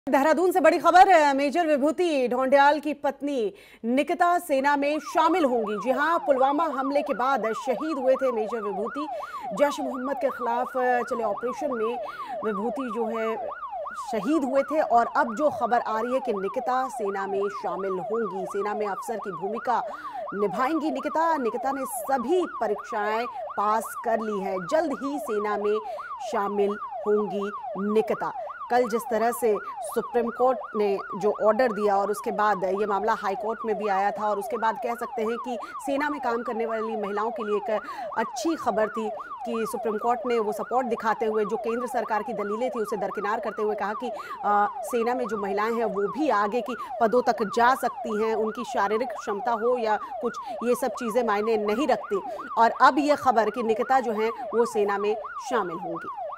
देहरादून से बड़ी खबर। मेजर विभूति ढोंडियाल की पत्नी निकिता सेना में शामिल होंगी। जी हां, पुलवामा हमले के बाद शहीद हुए थे मेजर विभूति। जैश ए मोहम्मद के खिलाफ चले ऑपरेशन में विभूति जो है शहीद हुए थे और अब जो खबर आ रही है कि निकिता सेना में शामिल होंगी, सेना में अफसर की भूमिका निभाएंगी। निकिता ने सभी परीक्षाएं पास कर ली है, जल्द ही सेना में शामिल होंगी निकिता। कल जिस तरह से सुप्रीम कोर्ट ने जो ऑर्डर दिया और उसके बाद ये मामला हाई कोर्ट में भी आया था और उसके बाद कह सकते हैं कि सेना में काम करने वाली महिलाओं के लिए एक अच्छी खबर थी कि सुप्रीम कोर्ट ने वो सपोर्ट दिखाते हुए जो केंद्र सरकार की दलीलें थी उसे दरकिनार करते हुए कहा कि सेना में जो महिलाएं हैं वो भी आगे की पदों तक जा सकती हैं, उनकी शारीरिक क्षमता हो या कुछ, ये सब चीज़ें मायने नहीं रखती। और अब ये खबर कि निकिता जो हैं वो सेना में शामिल होंगी।